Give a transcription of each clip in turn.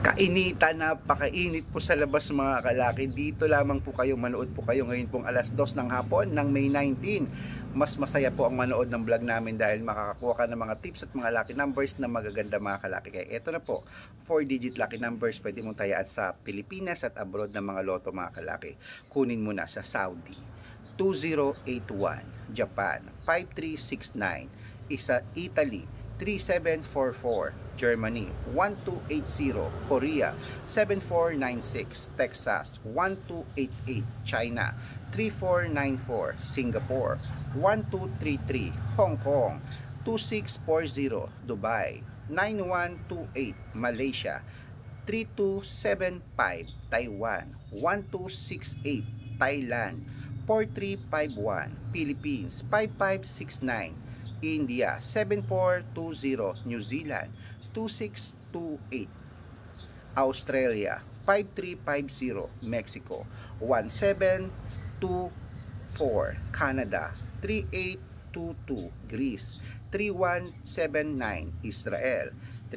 Kainitan, napakainit po sa labas mga kalaki. Dito lamang po kayo, manood po kayo ngayon pong alas 2 ng hapon ng May 19. Mas masaya po ang manood ng vlog namin dahil makakakuha ka ng mga tips at mga lucky numbers na magaganda mga kalaki. Kaya eto na po, 4-digit lucky numbers pwede mong tayaan sa Pilipinas at abroad ng mga loto mga kalaki. Kunin mo na sa Saudi 2081, Japan 5369, isa Italy 3744, Germany 1280, Korea 7496, Texas 1288, China 3494, Singapore 1233, Hong Kong 2640, Dubai 9128, Malaysia 3275, Taiwan 1268, Thailand 4351, Philippines 5569, India 7420, New Zealand 2628, Australia 5350, Mexico 1724, Canada 3822, Greece 3179, Israel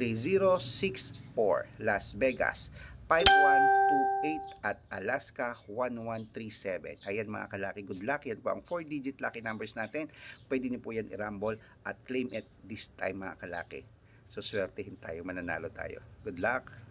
3064, Las Vegas 5128 at Alaska 1137. Ayan mga kalaki, good luck. Yan po ang 4-digit lucky numbers natin. Pwede niyo po yan i-rumble at claim it this time mga kalaki. So swertehin tayo, mananalo tayo. Good luck.